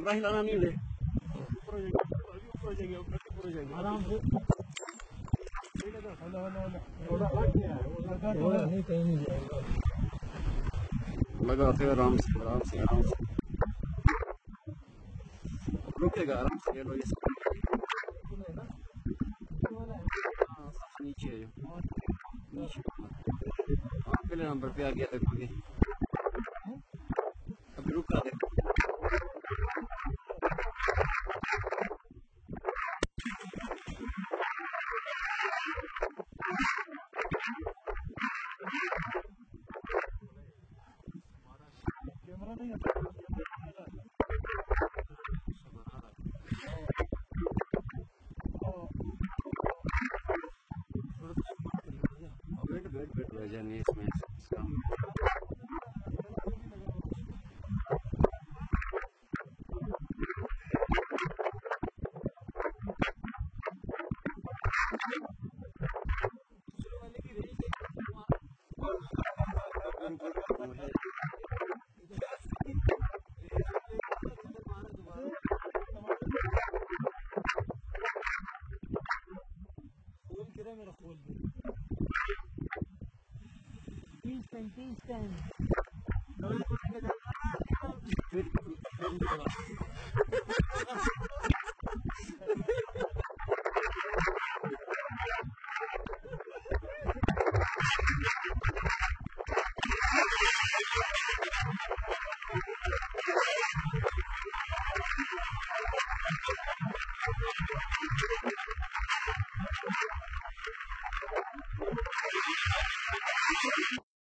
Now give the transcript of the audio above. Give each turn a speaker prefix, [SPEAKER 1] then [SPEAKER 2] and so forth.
[SPEAKER 1] ऊपर हिलाना नहीं ले, ऊपर जाएंगे आराम से। लगाते हो आराम से आराम से आराम से, रुकेगा आराम से। ये लो ये नीचे है, नीचे पहले नंबर पे आ गया देखोगे, अभी रुका देखो। कैमरा नहीं आता, वेट रह जाने इसमें इसका। मेरा खोल दे